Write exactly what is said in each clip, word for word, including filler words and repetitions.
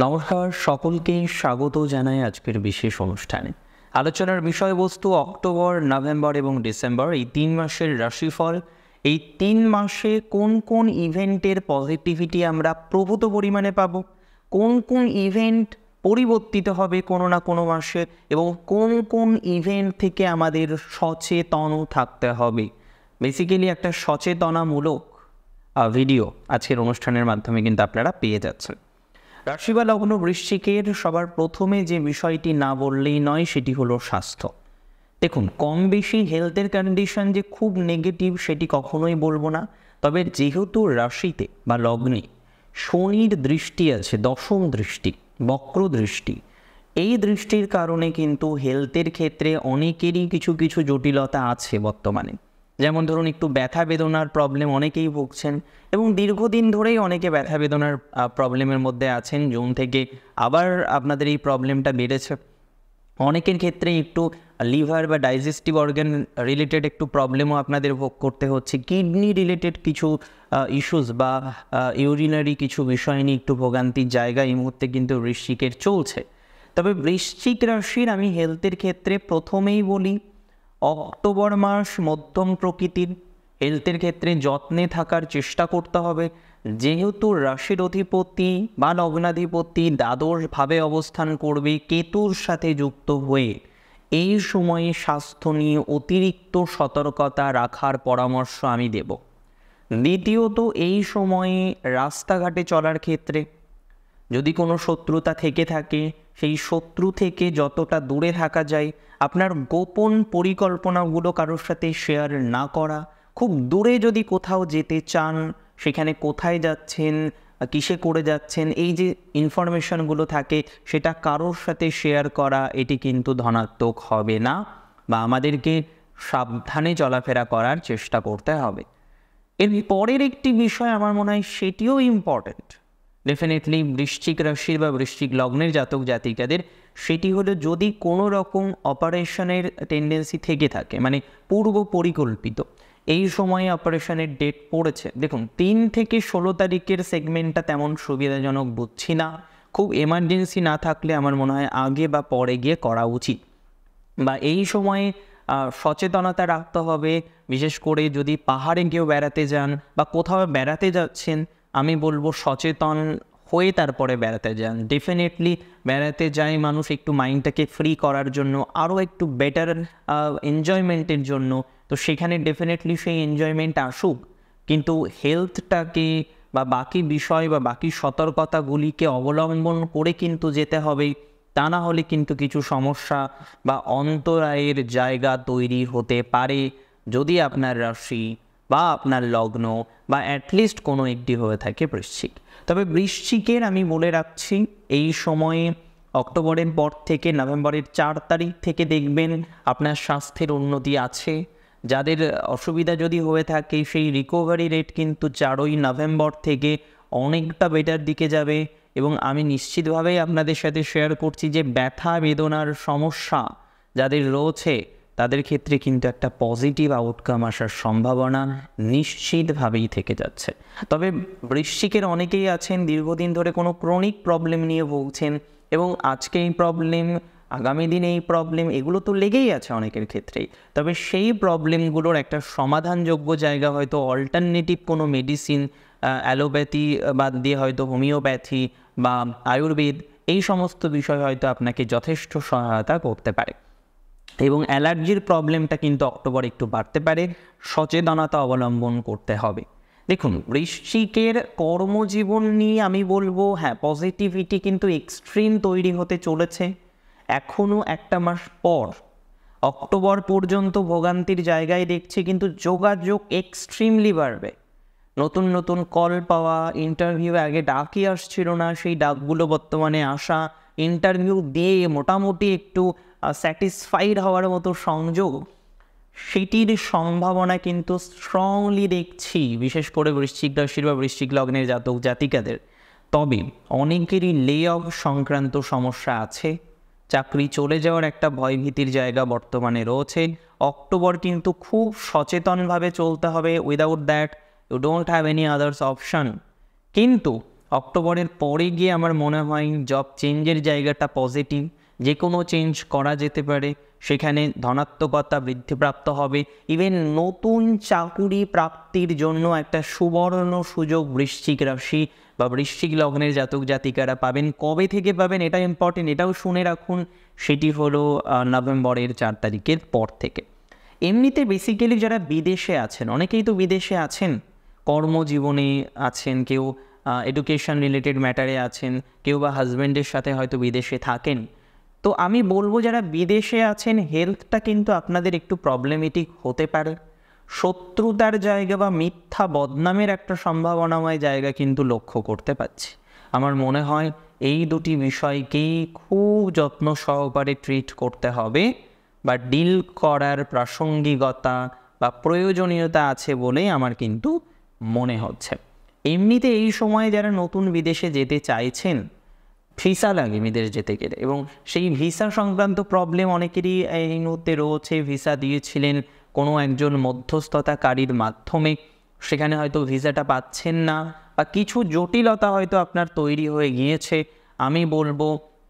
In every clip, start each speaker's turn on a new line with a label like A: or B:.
A: নমস্কার, সকলকেই স্বাগত জানাই আজকের বিশেষ অনুষ্ঠানে। আলোচনার বিষয়বস্তু অক্টোবর, নভেম্বর এবং ডিসেম্বর এই তিন মাসের রাশিফল। এই তিন মাসে কোন কোন ইভেন্টের পজিটিভিটি আমরা প্রভূত পরিমাণে পাব, কোন কোন ইভেন্ট পরিবর্তিত হবে কোনো না কোনো মাসে, এবং কোন কোন ইভেন্ট থেকে আমাদের সচেতন থাকতে হবে। বেসিক্যালি একটা সচেতনামূলক ভিডিও আজকের অনুষ্ঠানের মাধ্যমে কিন্তু আপনারা পেয়ে যাচ্ছেন। রাশি বা লগ্ন বৃশ্চিকের সবার প্রথমে যে বিষয়টি না বললেই নয় সেটি হলো স্বাস্থ্য। দেখুন, কম বেশি হেলথের কন্ডিশন যে খুব নেগেটিভ সেটি কখনোই বলবো না, তবে যেহেতু রাশিতে বা লগ্নে শনির দৃষ্টি আছে, দশম দৃষ্টি, বক্র দৃষ্টি, এই দৃষ্টির কারণে কিন্তু হেলথের ক্ষেত্রে অনেকেরই কিছু কিছু জটিলতা আছে বর্তমানে। যেমন ধরুন, একটু ব্যথা বেদনার প্রবলেম অনেকেই ভুগছেন এবং দীর্ঘদিন ধরেই অনেকে ব্যথা বেদনার প্রবলেমের মধ্যে আছেন। জুন থেকে আবার আপনাদের এই প্রবলেমটা বেড়েছে। অনেকের ক্ষেত্রে একটু লিভার বা ডাইজেস্টিভ অর্গান রিলেটেড একটু প্রবলেমও আপনাদের ভোগ করতে হচ্ছে। কিডনি রিলেটেড কিছু ইস্যুস বা ইউরিনারি কিছু বিষয় নিয়ে একটু ভোগান্তির জায়গা এই মুহূর্তে কিন্তু বৃশ্চিকের চলছে। তবে বৃশ্চিক রাশির আমি হেলথের ক্ষেত্রে প্রথমেই বলি, অক্টোবর মাস মধ্যম প্রকৃতির। হেলথের ক্ষেত্রে যত্নে থাকার চেষ্টা করতে হবে। যেহেতু রাশির অধিপতি বা লগ্নাধিপতি দ্বাদশভাবে অবস্থান করবে কেতুর সাথে যুক্ত হয়ে, এই সময়ে স্বাস্থ্য নিয়ে অতিরিক্ত সতর্কতা রাখার পরামর্শ আমি দেব। দ্বিতীয়ত, এই সময়ে রাস্তাঘাটে চলার ক্ষেত্রে যদি কোনো শত্রুতা থেকে থাকে, সেই শত্রু থেকে যতটা দূরে থাকা যায়, আপনার গোপন পরিকল্পনাগুলো কারোর সাথে শেয়ার না করা। খুব দূরে যদি কোথাও যেতে চান, সেখানে কোথায় যাচ্ছেন, কিসে করে যাচ্ছেন, এই যে ইনফরমেশনগুলো থাকে সেটা কারোর সাথে শেয়ার করা, এটি কিন্তু ধনাত্মক হবে না, বা আমাদেরকে সাবধানে চলাফেরা করার চেষ্টা করতে হবে। এর পরের একটি বিষয় আমার মনে হয় সেটিও ইম্পর্ট্যান্ট ডেফিনেটলি বৃশ্চিক রাশির বা বৃশ্চিক লগ্নের জাতক জাতিকাদের, সেটি হলো যদি কোনো রকম অপারেশনের টেন্ডেন্সি থেকে থাকে, মানে পূর্ব পরিকল্পিত, এই সময়ে অপারেশনের ডেট পড়েছে। দেখুন, তিন থেকে ষোলো তারিখের সেগমেন্টটা তেমন সুবিধাজনক বুঝছি না। খুব এমার্জেন্সি না থাকলে আমার মনে হয় আগে বা পরে গিয়ে করা উচিত, বা এই সময়ে সচেতনতা রাখতে হবে। বিশেষ করে যদি পাহাড়ে কেউ বেড়াতে যান বা কোথাও বেড়াতে যাচ্ছেন, আমি বলবো সচেতন হয়ে তারপরে বেড়াতে যান। ডেফিনেটলি বেড়াতে যায় মানুষ একটু মাইন্ডটাকে ফ্রি করার জন্য, আরও একটু বেটার এনজয়মেন্টের জন্য, তো সেখানে ডেফিনেটলি সেই এনজয়মেন্ট আসুক, কিন্তু হেলথটাকে বা বাকি বিষয় বা বাকি সতর্কতাগুলিকে অবলম্বন করে কিন্তু যেতে হবে। তা না হলে কিন্তু কিছু সমস্যা বা অন্তরায়ের জায়গা তৈরি হতে পারে, যদি আপনার রাশি বা আপনার লগ্ন বা অ্যাটলিস্ট কোনো একটি হয়ে থাকে বৃশ্চিক। তবে বৃশ্চিকের আমি বলে রাখছি, এই সময়ে অক্টোবরের পর থেকে নভেম্বরের চার তারিখ থেকে দেখবেন আপনার স্বাস্থ্যের উন্নতি আছে। যাদের অসুবিধা যদি হয়ে থাকে, সেই রিকভারি রেট কিন্তু চারই নভেম্বর থেকে অনেকটা বেটার দিকে যাবে। এবং আমি নিশ্চিতভাবেই আপনাদের সাথে শেয়ার করছি যে ব্যথা বেদনার সমস্যা যাদের রয়েছে তাদের ক্ষেত্রে কিন্তু একটা পজিটিভ আউটকাম আসার সম্ভাবনা নিশ্চিতভাবেই থেকে যাচ্ছে। তবে বৃশ্চিকের অনেকেই আছেন দীর্ঘদিন ধরে কোনো ক্রনিক প্রবলেম নিয়ে ভুগছেন, এবং আজকে এই প্রবলেম, আগামী দিনে এই প্রবলেম, এগুলো তো লেগেই আছে অনেকের ক্ষেত্রেই। তবে সেই প্রবলেমগুলোর একটা সমাধানযোগ্য জায়গা হয়তো অল্টারনেটিভ কোনো মেডিসিন, অ্যালোপ্যাথি বাদ দিয়ে হয়তো হোমিওপ্যাথি বা আয়ুর্বেদ, এই সমস্ত বিষয় হয়তো আপনাকে যথেষ্ট সহায়তা করতে পারে। এবং অ্যালার্জির প্রবলেমটা কিন্তু অক্টোবর একটু বাড়তে পারে, সচেতনতা অবলম্বন করতে হবে। দেখুন, বৃশ্চিকের কর্মজীবন নিয়ে আমি বলবো, হ্যাঁ, পজিটিভিটি কিন্তু এক্সট্রিম তৈরি হতে চলেছে। এখনও একটা মাস পর, অক্টোবর পর্যন্ত ভোগান্তির জায়গায় দেখছি, কিন্তু যোগাযোগ এক্সট্রিমলি বাড়বে। নতুন নতুন কল পাওয়া, ইন্টারভিউ আগে ডাকই আসছিল না, সেই ডাকগুলো বর্তমানে আসা, ইন্টারভিউ দিয়ে মোটামুটি একটু স্যাটিসফাইড হওয়ার মতো সংযোগ, সেটির সম্ভাবনা কিন্তু স্ট্রংলি দেখছি, বিশেষ করে বৃশ্চিক রাশির বা বৃশ্চিক লগ্নের জাতক জাতিকাদের। তবে অনেকেরই লে অফ সংক্রান্ত সমস্যা আছে, চাকরি চলে যাওয়ার একটা ভয়ভীতির জায়গা বর্তমানে রয়েছে। অক্টোবর কিন্তু খুব সচেতনভাবে চলতে হবে। Without that you don't have any others option. কিন্তু অক্টোবরের পরে গিয়ে আমার মনে হয় জব চেঞ্জের জায়গাটা পজিটিভ, যে কোনো চেঞ্জ করা যেতে পারে, সেখানে ধনাত্মকতা বৃদ্ধিপ্রাপ্ত হবে। ইভেন নতুন চাকুরি প্রাপ্তির জন্য একটা সুবর্ণ সুযোগ বৃশ্চিক রাশি বা বৃশ্চিক লগ্নের জাতক জাতিকারা পাবেন। কবে থেকে পাবেন এটা ইম্পর্টেন্ট, এটাও শুনে রাখুন, সেটি হলো নভেম্বরের চার তারিখের পর থেকে। এমনিতে বেসিক্যালি যারা বিদেশে আছেন, অনেকেই তো বিদেশে আছেন, কর্মজীবনে আছেন, কেউ এডুকেশন রিলেটেড ম্যাটারে আছেন, কেউ বা হাজব্যান্ডের সাথে হয়তো বিদেশে থাকেন। তো আমি বলবো যারা বিদেশে আছেন, হেলথটা কিন্তু আপনাদের একটু প্রবলেমেটিক হতে পারে। শত্রুতার জায়গা বা মিথ্যা বদনামের একটা সম্ভাবনাময় জায়গা কিন্তু লক্ষ্য করতে পারছি। আমার মনে হয় এই দুটি বিষয়কেই খুব যত্ন সহকারে ট্রিট করতে হবে বা ডিল করার প্রাসঙ্গিকতা বা প্রয়োজনীয়তা আছে বলেই আমার কিন্তু মনে হচ্ছে। এমনিতে এই সময়ে যারা নতুন বিদেশে যেতে চাইছেন, ভিসা লাগে বিদেশ যেতে গেলে, এবং সেই ভিসা সংক্রান্ত প্রবলেম অনেকেরই এই মুহূর্তে রয়েছে। ভিসা দিয়েছিলেন কোনো একজন মধ্যস্থতাকারীর মাধ্যমে, সেখানে হয়তো ভিসাটা পাচ্ছেন না, বা কিছু জটিলতা হয়তো আপনার তৈরি হয়ে গিয়েছে। আমি বলবো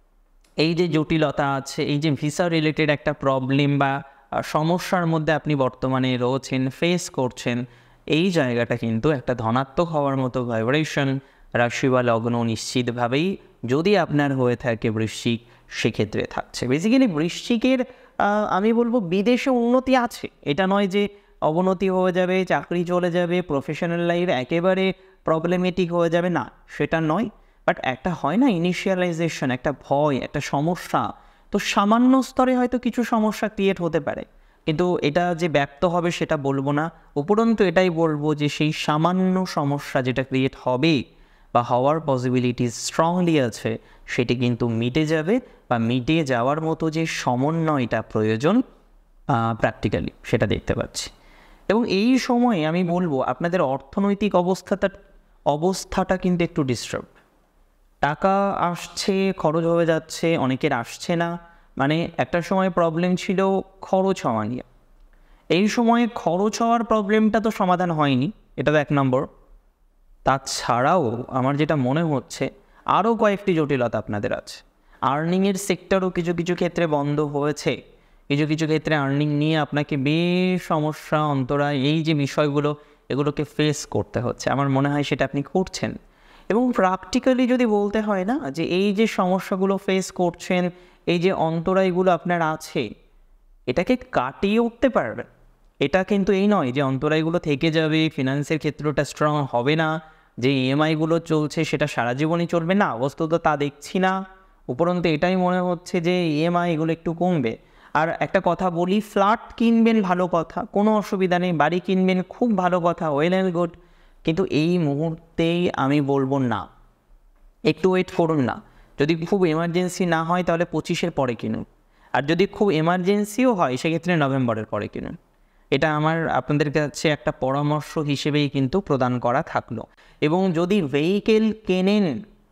A: এই যে জটিলতা আছে, এই যে ভিসা রিলেটেড একটা প্রবলেম বা সমস্যার মধ্যে আপনি বর্তমানে রয়েছেন, ফেস করছেন, এই জায়গাটা কিন্তু একটা ধনাত্মক হওয়ার মতো ভাইব্রেশন রাশি বা লগ্ন নিশ্চিতভাবেই যদি আপনার হয়ে থাকে বৃশ্চিক, সেক্ষেত্রে থাকছে। বেসিক্যালি বৃশ্চিকের আমি বলবো বিদেশে উন্নতি আছে, এটা নয় যে অবনতি হয়ে যাবে, চাকরি চলে যাবে, প্রফেশনাল লাইফ একেবারে প্রবলেমেটিক হয়ে যাবে, না সেটা নয়। বাট একটা হয় না ইনিশিয়ালাইজেশন, একটা ভয়, একটা সমস্যা, তো সামান্য স্তরে হয়তো কিছু সমস্যা ক্রিয়েট হতে পারে, কিন্তু এটা যে ব্যক্ত হবে সেটা বলবো না। উপরন্তু এটাই বলবো যে সেই সামান্য সমস্যা যেটা ক্রিয়েট হবে বা হওয়ার পসিবিলিটি স্ট্রংলি আছে, সেটি কিন্তু মিটে যাবে, বা মিটে যাওয়ার মতো যে সমন্বয়টা প্রয়োজন প্র্যাকটিক্যালি সেটা দেখতে পাচ্ছি। এবং এই সময়ে আমি বলবো আপনাদের অর্থনৈতিক অবস্থাটা অবস্থাটা কিন্তু একটু ডিস্টার্ব। টাকা আসছে, খরচ হয়ে যাচ্ছে, অনেকের আসছে না, মানে একটা সময় প্রবলেম ছিল খরচ হওয়া নিয়ে। এই সময়ে খরচ হওয়ার প্রবলেমটা তো সমাধান হয়নি, এটা তো এক নম্বর। তাছাড়াও আমার যেটা মনে হচ্ছে আরও কয়েকটি জটিলতা আপনাদের আছে। আর্নিংয়ের সেক্টরও কিছু কিছু ক্ষেত্রে বন্ধ হয়েছে, কিছু কিছু ক্ষেত্রে আর্নিং নিয়ে আপনাকে বেশ সমস্যা, অন্তরায়, এই যে বিষয়গুলো, এগুলোকে ফেস করতে হচ্ছে। আমার মনে হয় সেটা আপনি করছেন। এবং প্র্যাকটিক্যালি যদি বলতে হয় না, যে এই যে সমস্যাগুলো ফেস করছেন, এই যে অন্তরায়গুলো আপনার আছে, এটাকে কাটিয়ে উঠতে পারবেন। এটা কিন্তু এই নয় যে অন্তরায়গুলো থেকে যাবে, ফিনান্সের ক্ষেত্রটা স্ট্রং হবে না, যে ইএমআইগুলো চলছে সেটা সারা জীবনই চলবে, না, বস্তুত তা দেখছি না। উপরন্তু এটাই মনে হচ্ছে যে ইএমআই এগুলো একটু কমবে। আর একটা কথা বলি, ফ্ল্যাট কিনবেন ভালো কথা, কোনো অসুবিধা নেই, বাড়ি কিনবেন খুব ভালো কথা, ওয়েল অ্যান্ড গুড, কিন্তু এই মুহূর্তেই আমি বলবো না, একটু ওয়েট করুন না। যদি খুব এমার্জেন্সি না হয় তাহলে পঁচিশের পরে কিনুন, আর যদি খুব এমার্জেন্সিও হয় সেক্ষেত্রে নভেম্বরের পরে কিনুন। এটা আমার আপনাদের কাছে একটা পরামর্শ হিসেবেই কিন্তু প্রদান করা থাকলো। এবং যদি ভেহিকেল কেনেন,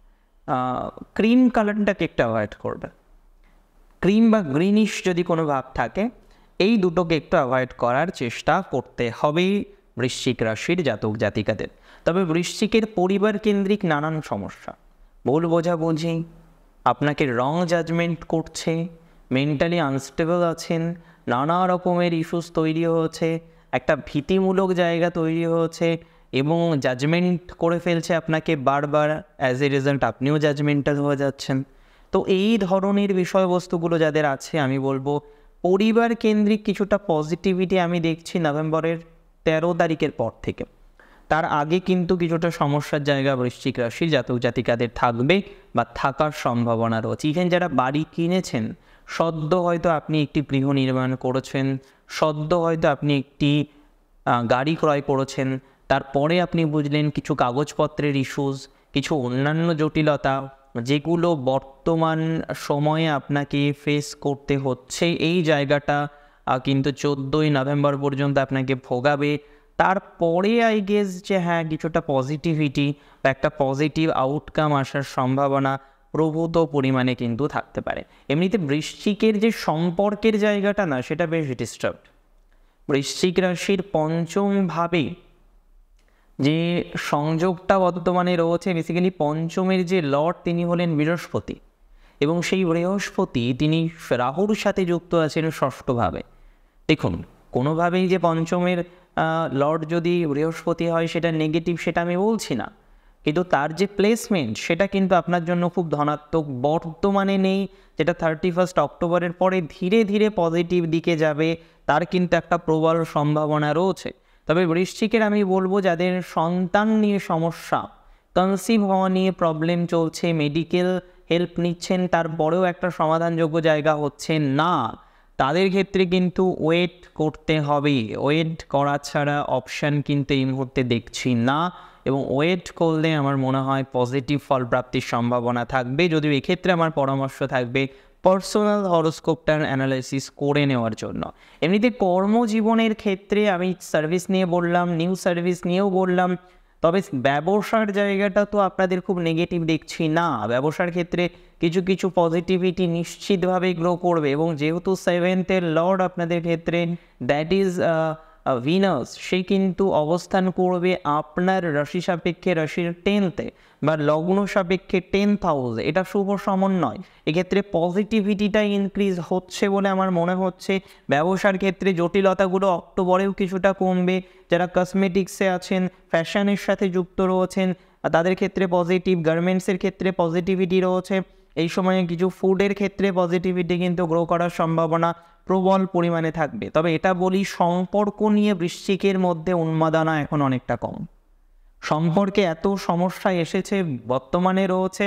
A: ক্রিম কালারটাকে একটু অ্যাভয়েড করবে। ক্রিম বা গ্রিনিশ যদি কোনো ভাব থাকে, এই দুটোকে একটু অ্যাভয়েড করার চেষ্টা করতে হবে বৃশ্চিক রাশির জাতক জাতিকাদের। তবে বৃশ্চিকের পরিবার কেন্দ্রিক নানান সমস্যা, ভুল বোঝাবুঝি, আপনাকে রং জাজমেন্ট করছে, মেন্টালি আনস্টেবল আছেন, নানা রকমের ইস্যুস তৈরি হয়েছে, একটা ভীতিমূলক জায়গা তৈরি হয়েছে, এবং জাজমেন্ট করে ফেলছে আপনাকে বারবার, অ্যাজ এ রেজাল্ট আপনিও জাজমেন্টাল হয়ে যাচ্ছেন। তো এই ধরনের বিষয়বস্তুগুলো যাদের আছে, আমি বলবো পরিবার কেন্দ্রিক কিছুটা পজিটিভিটি আমি দেখছি নভেম্বরের তেরো তারিখের পর থেকে। তার আগে কিন্তু কিছুটা সমস্যার জায়গা বৃশ্চিক রাশির জাতক জাতিকাদের থাকবে বা থাকার সম্ভাবনা রয়েছে। ইভেন যারা বাড়ি কিনেছেন, সদ্য হয়তো আপনি একটি গৃহ নির্মাণ করেছেন, সদ্য হয়তো আপনি একটি গাড়ি ক্রয় করেছেন, তারপরে আপনি বুঝলেন কিছু কাগজপত্রের ইস্যুস, কিছু অন্যান্য জটিলতা যেগুলো বর্তমান সময়ে আপনাকে ফেস করতে হচ্ছে, এই জায়গাটা কিন্তু চোদ্দোই নভেম্বর পর্যন্ত আপনাকে ভোগাবে। তারপরে আই গেস যে হ্যাঁ, কিছুটা পজিটিভিটি বা একটা পজিটিভ আউটকাম আসার সম্ভাবনা প্রভূত পরিমাণে কিন্তু থাকতে পারে। এমনিতে বৃশ্চিকের যে সম্পর্কের জায়গাটা না, সেটা বেশ ডিস্টার্বড। বৃশ্চিক রাশির পঞ্চম ভাবে যে সংযোগটা বর্তমানে রয়েছে, বেসিক্যালি পঞ্চমের যে লর্ড তিনি হলেন বৃহস্পতি, এবং সেই বৃহস্পতি তিনি রাহুর সাথে যুক্ত আছেন ষষ্ঠভাবে। দেখুন, কোনোভাবেই যে পঞ্চমের লর্ড যদি বৃহস্পতি হয় সেটা নেগেটিভ, সেটা আমি বলছি না, কিন্তু তার যে প্লেসমেন্ট সেটা কিন্তু আপনার জন্য খুব ধনাত্মক বর্তমানে নেই, যেটা থার্টি ফার্স্ট অক্টোবরের পরে ধীরে ধীরে পজিটিভ দিকে যাবে, তার কিন্তু একটা প্রবল সম্ভাবনা রয়েছে। তবে বৃশ্চিকের আমি বলবো যাদের সন্তান নিয়ে সমস্যা, কনসিভ হওয়া নিয়ে প্রবলেম চলছে, মেডিকেল হেল্প নিচ্ছেন, তারপরেও একটা সমাধানযোগ্য জায়গা হচ্ছে না, তাদের ক্ষেত্রে কিন্তু ওয়েট করতে হবে। ওয়েট করা ছাড়া অপশান কিন্তু এই মুহূর্তে দেখছি না, এবং ওয়েট করলে আমার মনে হয় পজিটিভ ফল প্রাপ্তির সম্ভাবনা থাকবে। যদিও এক্ষেত্রে আমার পরামর্শ থাকবে পার্সোনাল হরোস্কোপটার অ্যানালাইসিস করে নেওয়ার জন্য। এমনিতে কর্মজীবনের ক্ষেত্রে আমি সার্ভিস নিয়ে বললাম, নিউ সার্ভিস নিয়েও বললাম, তবে ব্যবসার জায়গাটা তো আপনাদের খুব নেগেটিভ দেখছি না। ব্যবসার ক্ষেত্রে কিছু কিছু পজিটিভিটি নিশ্চিতভাবেই গ্রো করবে, এবং যেহেতু সেভেন্থের লর্ড আপনাদের ক্ষেত্রে দ্যাট ইজ ভিনাস, সে কিন্তু অবস্থান করবে আপনার রাশি সাপেক্ষে রাশির টেনতে বা লগ্ন সাপেক্ষে টেন্থ হাউসে, এটা শুভ সমন্বয়। এক্ষেত্রে পজিটিভিটিটা ইনক্রিজ হচ্ছে বলে আমার মনে হচ্ছে। ব্যবসার ক্ষেত্রে জটিলতাগুলো অক্টোবরেও কিছুটা কমবে। যারা কসমেটিক্সে আছেন, ফ্যাশনের সাথে যুক্ত রয়েছেন, তাদের ক্ষেত্রে পজিটিভ, গার্মেন্টসের ক্ষেত্রে পজিটিভিটি রয়েছে। এই সময়ে কিছু ফুডের ক্ষেত্রে পজিটিভিটি কিন্তু গ্রো করার সম্ভাবনা প্রবল পরিমাণে থাকবে। তবে এটা বলি, সম্পর্ক নিয়ে বৃশ্চিকের মধ্যে উন্মাদনা এখন অনেকটা কম। সম্পর্কে এত সমস্যা এসেছে বর্তমানে রয়েছে,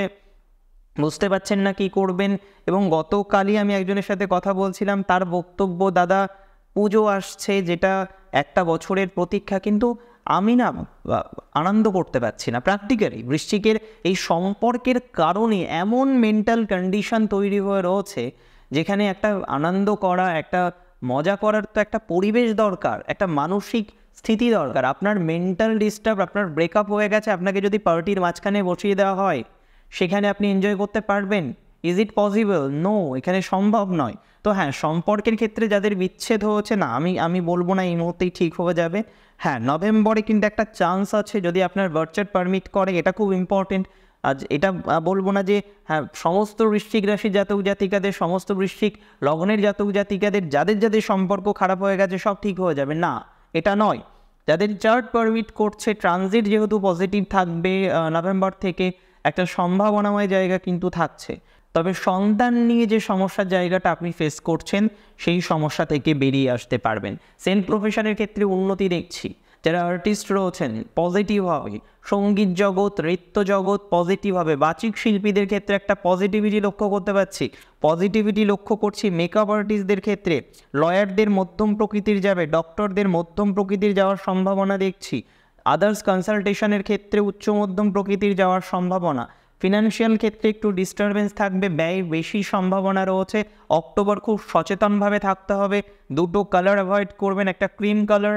A: বুঝতে পারছেন না কি করবেন। এবং গতকালই আমি একজনের সাথে কথা বলছিলাম, তার বক্তব্য, দাদা পুজো আসছে যেটা একটা বছরের প্রতীক্ষা, কিন্তু আমি না আনন্দ করতে পারছি না। প্র্যাকটিক্যালি বৃশ্চিকের এই সম্পর্কের কারণে এমন মেন্টাল কন্ডিশন তৈরি হয়ে রয়েছে যেখানে একটা আনন্দ করা, একটা মজা করার তো একটা পরিবেশ দরকার, একটা মানসিক স্থিতি দরকার। আপনার মেন্টাল ডিস্টার্ব, আপনার ব্রেকআপ হয়ে গেছে, আপনাকে যদি পার্টির মাঝখানে বসিয়ে দেওয়া হয়, সেখানে আপনি এনজয় করতে পারবেন? Is it possible? নো, এখানে সম্ভব নয়। তো হ্যাঁ, সম্পর্কের ক্ষেত্রে যাদের বিচ্ছেদ হচ্ছে না, আমি আমি বলবো না এই মুহূর্তেই ঠিক হয়ে যাবে। হ্যাঁ, নভেম্বরে কিন্তু একটা চান্স আছে যদি আপনার বার্থ চার্ট পারমিট করে, এটা খুব ইম্পর্টেন্ট। আজ এটা বলবো না যে হ্যাঁ সমস্ত বৃশ্চিক রাশির জাতক জাতিকাদের, সমস্ত বৃশ্চিক লগ্নের জাতক জাতিকাদের যাদের যাদের সম্পর্ক খারাপ হয়ে গেছে সব ঠিক হয়ে যাবে, না, এটা নয়। যাদের চার্ট পারমিট করছে, ট্রানজিট যেহেতু পজিটিভ থাকবে নভেম্বর থেকে, একটা সম্ভাবনাময় জায়গা কিন্তু থাকছে। তবে সন্তান নিয়ে যে সমস্যার জায়গাটা আপনি ফেস করছেন, সেই সমস্যা থেকে বেরিয়ে আসতে পারবেন। সেলফ প্রফেশনের ক্ষেত্রে উন্নতি দেখছি। যারা আর্টিস্ট রয়েছেন পজিটিভ হবে, সঙ্গীত জগৎ, নৃত্য জগৎ পজিটিভ হবে, বাচিক শিল্পীদের ক্ষেত্রে একটা পজিটিভিটি লক্ষ্য করতে পারছি। পজিটিভিটি লক্ষ্য করছি মেকআপ আর্টিস্টদের ক্ষেত্রে, লয়ারদের মধ্যম প্রকৃতির যাবে, ডক্টরদের মধ্যম প্রকৃতির যাওয়ার সম্ভাবনা দেখছি। আদার্স কনসালটেশনের ক্ষেত্রে উচ্চ মধ্যম প্রকৃতির যাওয়ার সম্ভাবনা। ফিনান্সিয়াল ক্ষেত্রে একটু ডিস্টারবেন্স থাকবে, ব্যয় বেশি সম্ভাবনা রয়েছে। অক্টোবর খুব সচেতনভাবে থাকতে হবে। দুটো কালার অ্যাভয়েড করবেন, একটা ক্রিম কালার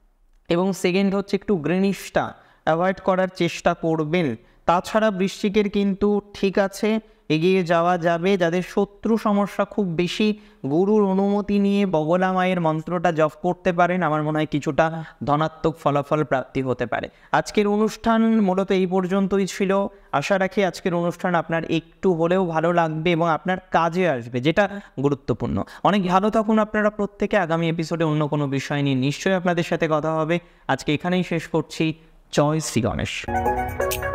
A: এবং সেকেন্ড হচ্ছে একটু গ্রিনিশটা অ্যাভয়েড করার চেষ্টা করবেন। তাছাড়া বৃশ্চিকের কিন্তু ঠিক আছে, এগিয়ে যাওয়া যাবে। যাদের শত্রু সমস্যা খুব বেশি, গুরুর অনুমতি নিয়ে বগলা মায়ের মন্ত্রটা জপ করতে পারেন, আমার মনে হয় কিছুটা ধনাত্মক ফলাফল প্রাপ্তি হতে পারে। আজকের অনুষ্ঠান মূলত এই পর্যন্তই ছিল। আশা রাখি আজকের অনুষ্ঠান আপনার একটু হলেও ভালো লাগবে এবং আপনার কাজে আসবে, যেটা গুরুত্বপূর্ণ। অনেক ভালো থাকুন আপনারা প্রত্যেকে। আগামী এপিসোডে অন্য কোনো বিষয় নিয়ে নিশ্চয়ই আপনাদের সাথে কথা হবে। আজকে এখানেই শেষ করছি। জয় শ্রী গণেশ।